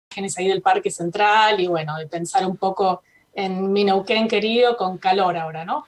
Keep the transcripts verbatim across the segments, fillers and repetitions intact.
imágenes ahí del Parque Central y bueno, de pensar un poco en mi Neuquén querido con calor ahora, ¿no?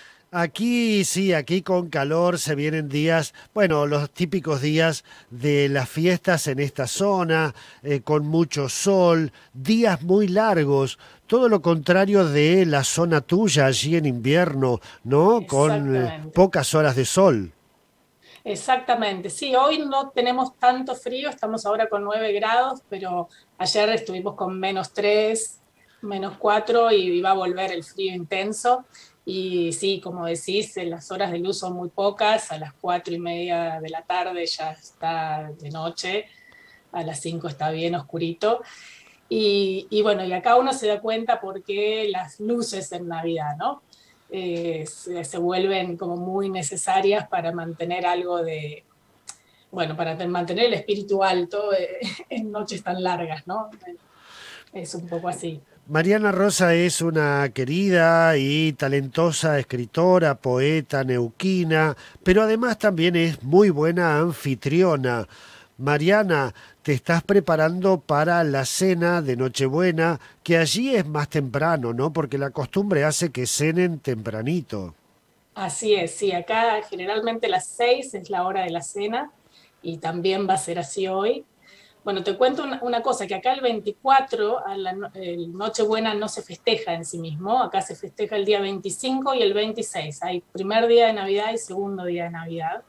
Aquí sí, aquí con calor se vienen días, bueno, los típicos días de las fiestas en esta zona, eh, con mucho sol, días muy largos, todo lo contrario de la zona tuya allí en invierno, ¿no? Con eh, Exactamente. pocas horas de sol. Exactamente, sí, hoy no tenemos tanto frío, estamos ahora con nueve grados, pero ayer estuvimos con menos tres, menos cuatro y va a volver el frío intenso. Y sí, como decís, eh, las horas de luz son muy pocas, a las cuatro y media de la tarde ya está de noche, a las cinco está bien oscurito. Y, y bueno, y acá uno se da cuenta por qué las luces en Navidad, ¿no? Eh, se, se vuelven como muy necesarias para mantener algo de, bueno, para mantener el espíritu alto eh, en noches tan largas, ¿no? Es un poco así. Mariana Rosa es una querida y talentosa escritora, poeta neuquina, pero además también es muy buena anfitriona. Mariana, te estás preparando para la cena de Nochebuena, que allí es más temprano, ¿no? Porque la costumbre hace que cenen tempranito. Así es, sí, acá generalmente las seis es la hora de la cena y también va a ser así hoy. Bueno, te cuento una, una cosa, que acá el veinticuatro, a la no- el Nochebuena no se festeja en sí mismo, acá se festeja el día veinticinco y el veintiséis. Hay primer día de Navidad y segundo día de Navidad.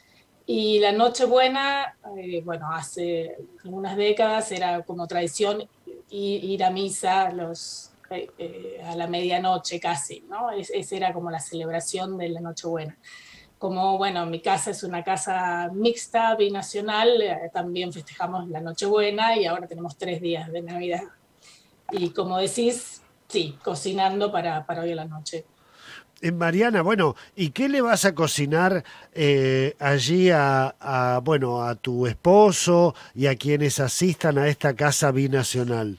Y la Nochebuena, eh, bueno, hace algunas décadas era como tradición ir, ir a misa los, eh, eh, a la medianoche casi, ¿no? Es, esa era como la celebración de la Nochebuena. Como, bueno, mi casa es una casa mixta, binacional, eh, también festejamos la Nochebuena y ahora tenemos tres días de Navidad. Y como decís, sí, cocinando para, para hoy a la noche. Eh, Mariana, bueno, ¿y qué le vas a cocinar eh, allí a, a, bueno, a tu esposo y a quienes asistan a esta casa binacional?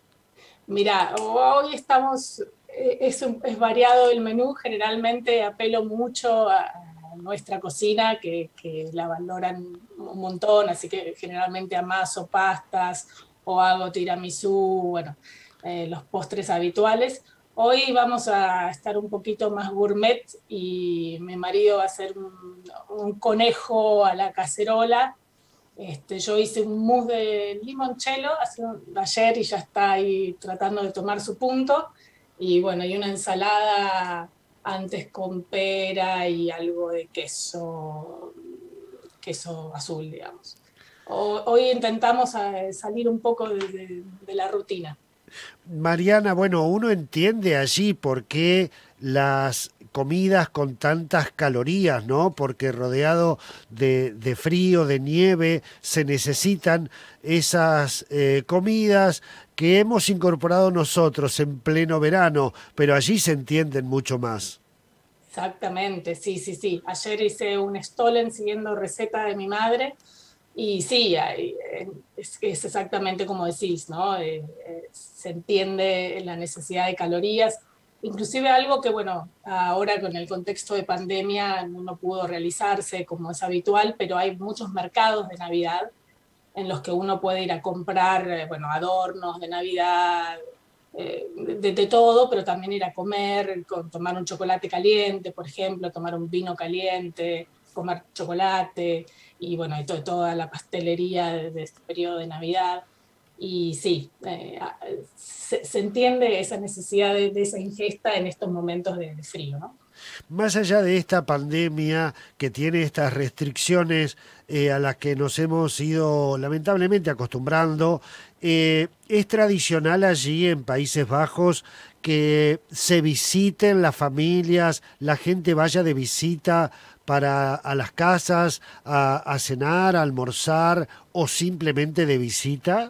Mira, hoy estamos, eh, es, un- es variado el menú, generalmente apelo mucho a, a nuestra cocina, que, que la valoran un montón, así que generalmente amaso pastas o hago tiramisú, bueno, eh, los postres habituales. Hoy vamos a estar un poquito más gourmet y mi marido va a hacer un, un conejo a la cacerola. Este, yo hice un mousse de limoncello hace un- ayer y ya está ahí tratando de tomar su punto. Y bueno, y una ensalada antes con pera y algo de queso, queso azul, digamos. O- hoy intentamos eh, salir un poco de, de- de la rutina. Mariana, bueno, uno entiende allí por qué las comidas con tantas calorías, ¿no? Porque rodeado de, de frío, de nieve, se necesitan esas eh, comidas que hemos incorporado nosotros en pleno verano, pero allí se entienden mucho más. Exactamente, sí, sí, sí. Ayer hice un stollen siguiendo receta de mi madre. Y sí, hay- eh, es, es exactamente como decís, ¿no? Eh, eh, se entiende la necesidad de calorías, inclusive algo que, bueno, ahora con el contexto de pandemia no pudo realizarse como es habitual, pero hay muchos mercados de Navidad en los que uno puede ir a comprar, eh, bueno, adornos de Navidad, eh, de, de todo, pero también ir a comer, con, tomar un chocolate caliente, por ejemplo, tomar un vino caliente, comer chocolate y bueno, y to toda la pastelería de, de, este periodo de Navidad. Y sí, eh, se, se, entiende esa necesidad de, de, esa ingesta en estos momentos de, de frío, ¿no? Más allá de esta pandemia que tiene estas restricciones eh, a las que nos hemos ido lamentablemente acostumbrando, eh, es tradicional allí en Países Bajos que se visiten las familias, la gente vaya de visita para a las casas a, a cenar, a almorzar o simplemente de visita.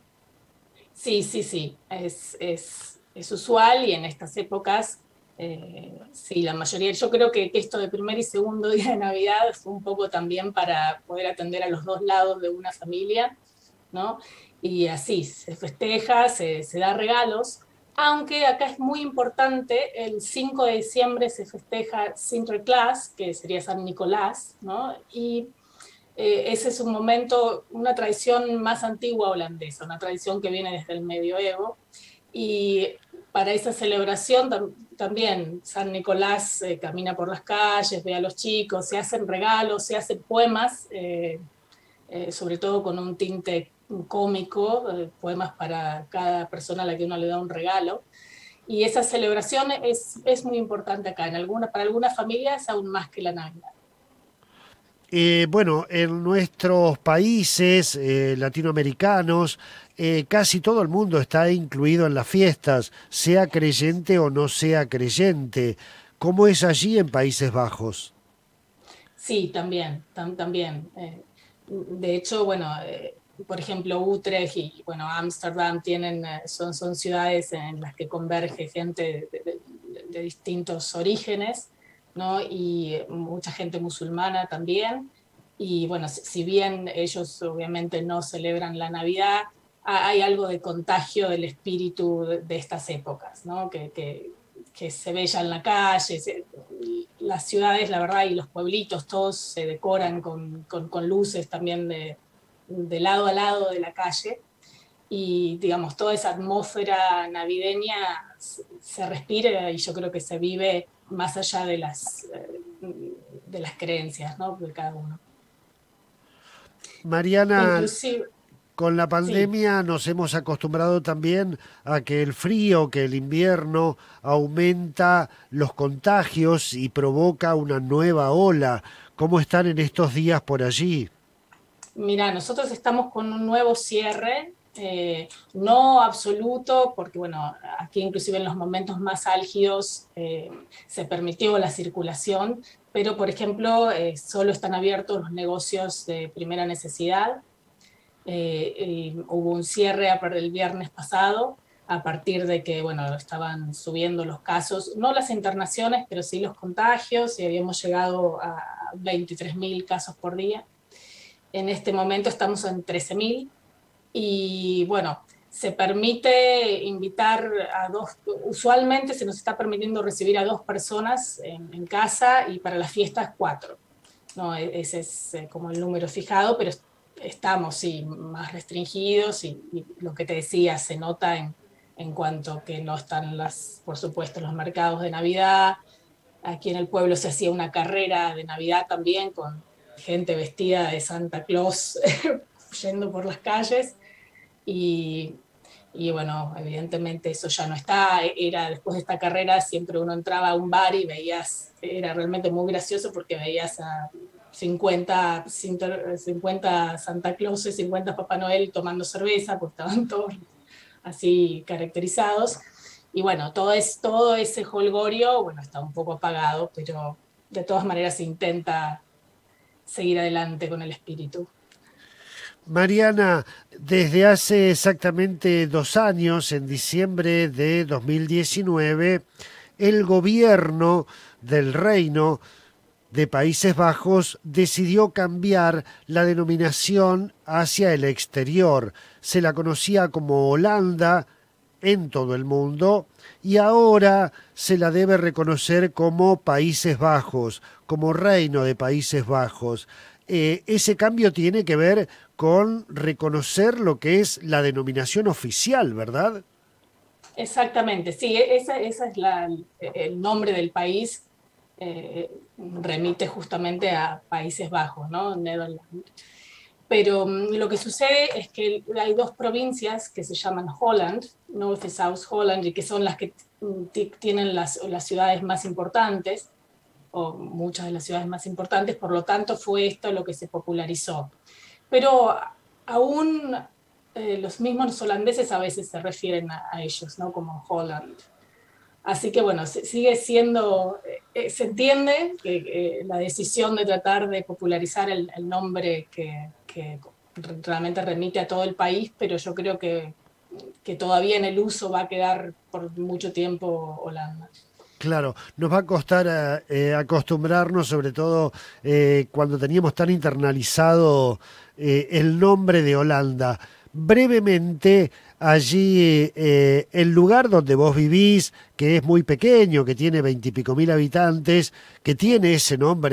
Sí, sí, sí, es, es, es usual y en estas épocas, eh, sí, la mayoría, yo creo que, que esto de primer y segundo día de Navidad fue un poco también para poder atender a los dos lados de una familia, ¿no? Y así, se festeja, se, se da regalos, aunque acá es muy importante, el cinco de diciembre se festeja Sinterklaas, que sería San Nicolás, ¿no? Y eh, ese es un momento, una tradición más antigua holandesa, una tradición que viene desde el medioevo. Y para esa celebración tam también San Nicolás eh, camina por las calles, ve a los chicos, se hacen regalos, se hacen poemas, eh, eh, sobre todo con un tinte cómico, eh, poemas para cada persona a la que uno le da un regalo. Y esa celebración es, es muy importante acá, en alguna, para algunas familias aún más que la Navidad. Eh, bueno, en nuestros países eh, latinoamericanos, eh, casi todo el mundo está incluido en las fiestas, sea creyente o no sea creyente. ¿Cómo es allí en Países Bajos? Sí, también, tam, también. Eh, de hecho, bueno, eh, por ejemplo, Utrecht y bueno, Ámsterdam tienen, eh, son, son ciudades en las que converge gente de, de, de distintos orígenes, ¿no? Y mucha gente musulmana también. Y bueno, si, si bien ellos obviamente no celebran la Navidad, hay algo de contagio del espíritu de, de estas épocas, ¿no? Que, que, que se ve ya en la calle, se, las ciudades, la verdad, y los pueblitos, todos se decoran con, con, con luces también de, de lado a lado de la calle, y digamos, toda esa atmósfera navideña se respira y yo creo que se vive más allá de las, de las creencias, ¿no? De cada uno. Mariana, Inclusive, con la sí. pandemia nos hemos acostumbrado también a que el frío, que el invierno aumenta los contagios y provoca una nueva ola. ¿Cómo están en estos días por allí? Mira, nosotros estamos con un nuevo cierre, eh, no absoluto, porque bueno, aquí inclusive en los momentos más álgidos eh, se permitió la circulación, pero por ejemplo eh, solo están abiertos los negocios de primera necesidad. Eh, hubo un cierre el viernes pasado a partir de que bueno, estaban subiendo los casos, no las internaciones, pero sí los contagios, y habíamos llegado a veintitrés mil casos por día. En este momento estamos en trece mil y bueno, se permite invitar a dos, usualmente se nos está permitiendo recibir a dos personas en, en casa y para las fiestas cuatro. No, ese es como el número fijado, pero estamos sí, más restringidos y, y lo que te decía se nota en, en cuanto que no están, las, por supuesto, los mercados de Navidad. Aquí en el pueblo se hacía una carrera de Navidad también con gente vestida de Santa Claus yendo por las calles y, y bueno, evidentemente eso ya no está. Era después de esta carrera siempre uno entraba a un bar y veías, era realmente muy gracioso porque veías a cincuenta, cincuenta Santa Clauses, cincuenta Papá Noel tomando cerveza, pues estaban todos así caracterizados. Y bueno, todo, es, todo ese jolgorio, bueno, está un poco apagado, pero de todas maneras se intenta seguir adelante con el espíritu. Mariana, desde hace exactamente dos años, en diciembre de dos mil diecinueve, el gobierno del Reino de Países Bajos decidió cambiar la denominación hacia el exterior. Se la conocía como Holanda en todo el mundo y ahora se la debe reconocer como Países Bajos, como Reino de Países Bajos. Eh, ese cambio tiene que ver con reconocer lo que es la denominación oficial, ¿verdad? Exactamente, sí, ese esa es la, el nombre del país, eh, remite justamente a Países Bajos, ¿no? Netherlands. Pero um, lo que sucede es que hay dos provincias que se llaman Holland, North y South Holland, y que son las que tienen las, las ciudades más importantes, o muchas de las ciudades más importantes, por lo tanto fue esto lo que se popularizó. Pero aún eh, los mismos holandeses a veces se refieren a, a ellos, ¿no? Como Holland. Así que bueno, se, sigue siendo, eh, se entiende que eh, la decisión de tratar de popularizar el, el nombre que, que realmente remite a todo el país, pero yo creo que, que todavía en el uso va a quedar por mucho tiempo Holanda. Claro, nos va a costar eh, acostumbrarnos, sobre todo eh, cuando teníamos tan internalizado eh, el nombre de Holanda. Brevemente, allí eh, el lugar donde vos vivís, que es muy pequeño, que tiene veintipico mil habitantes, que tiene ese nombre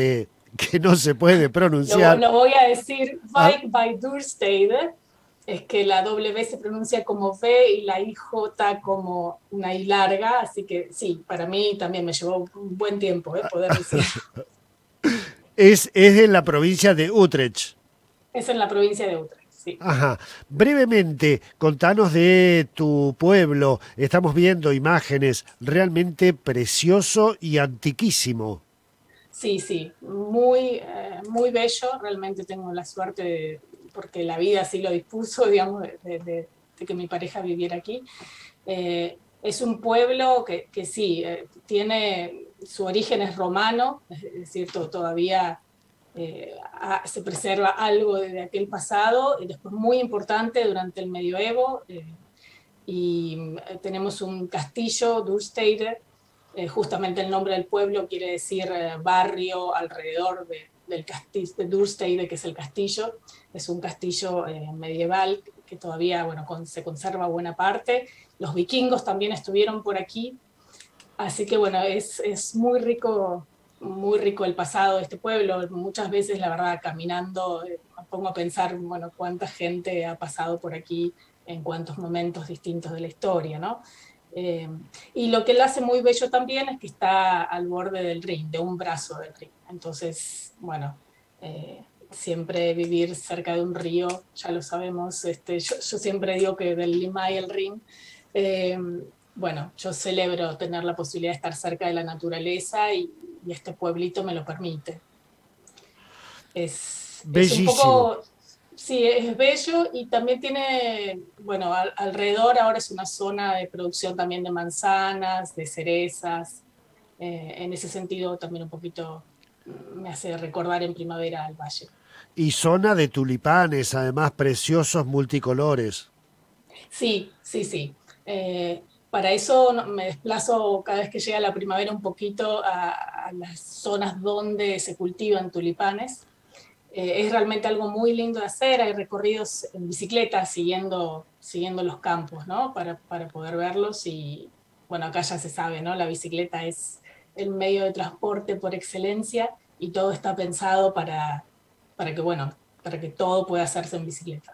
que no se puede Lo, pronunciar. lo voy a decir, Ah, Wijk bij Duurstede, es que la W se pronuncia como V y la I J como una I larga, así que sí, para mí también me llevó un buen tiempo eh, poder decir. es, es en la provincia de Utrecht. Es en la provincia de Utrecht, sí. Ajá. Brevemente, contanos de tu pueblo. Estamos viendo imágenes realmente precioso y antiquísimo. Sí, sí, muy, eh, muy bello. Realmente tengo la suerte, de, porque la vida así lo dispuso, digamos, de, de- de- de que mi pareja viviera aquí. Eh, es un pueblo que, que sí, eh, tiene su origen es romano, es decir, to- todavía eh, a- se preserva algo de aquel pasado, y después muy importante durante el medioevo, eh, y eh, tenemos un castillo, Duurstede, eh, justamente el nombre del pueblo quiere decir eh, barrio alrededor de, del castillo de Duurstede, que es el castillo. Es un castillo eh, medieval que todavía bueno, con, se conserva buena parte. Los vikingos también estuvieron por aquí, así que bueno, es, es muy rico, muy rico el pasado de este pueblo. Muchas veces, la verdad, caminando, eh, me pongo a pensar, bueno, cuánta gente ha pasado por aquí en cuántos momentos distintos de la historia, ¿no? Eh, y lo que lo hace muy bello también es que está al borde del Rin, de un brazo del Rin. Entonces, bueno, eh, siempre vivir cerca de un río, ya lo sabemos, este, yo, yo siempre digo que del Limay el Rin, eh, bueno, yo celebro tener la posibilidad de estar cerca de la naturaleza y, y este pueblito me lo permite. Es, es un Bellísimo. poco, sí, es bello y también tiene, bueno, al, alrededor ahora es una zona de producción también de manzanas, de cerezas. Eh, en ese sentido también un poquito me hace recordar en primavera al valle. Y zona de tulipanes, además preciosos multicolores. Sí, sí, sí. Eh, para eso no- me desplazo cada vez que llega la primavera un poquito a, a las zonas donde se cultivan tulipanes. Eh, es realmente algo muy lindo de hacer. Hay recorridos en bicicleta siguiendo, siguiendo los campos, ¿no? Para, para poder verlos y, bueno, acá ya se sabe, ¿no? La bicicleta es el medio de transporte por excelencia y todo está pensado para, para que, bueno, para que todo pueda hacerse en bicicleta,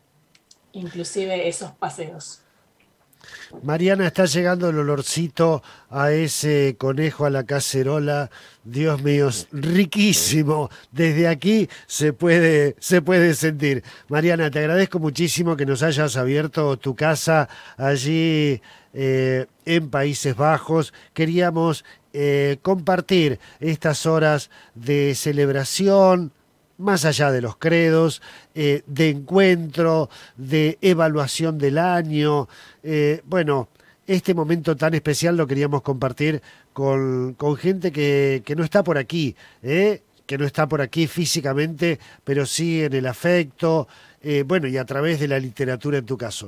inclusive esos paseos. Mariana, está llegando el olorcito a ese conejo a la cacerola. Dios mío, es riquísimo. Desde aquí se puede, se puede sentir. Mariana, te agradezco muchísimo que nos hayas abierto tu casa allí eh, en Países Bajos. Queríamos eh, compartir estas horas de celebración, más allá de los credos, eh, de encuentro, de evaluación del año. Eh, bueno, este momento tan especial lo queríamos compartir con, con gente que, que no está por aquí, ¿eh? Que no está por aquí físicamente, pero sí en el afecto, eh, bueno, y a través de la literatura en tu caso.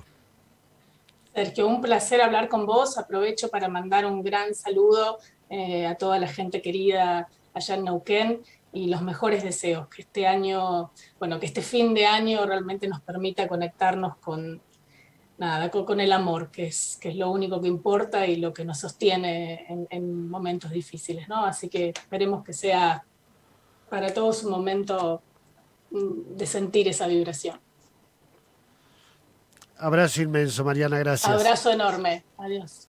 Sergio, un placer hablar con vos. Aprovecho para mandar un gran saludo eh, a toda la gente querida allá en Neuquén y los mejores deseos. Que este año, bueno, que este fin de año realmente nos permita conectarnos con, nada, con, con el amor, que es, que es lo único que importa y lo que nos sostiene en, en momentos difíciles, ¿no? Así que esperemos que sea para todos un momento mm, de sentir esa vibración. Abrazo inmenso, Mariana, gracias. Abrazo enorme. Adiós.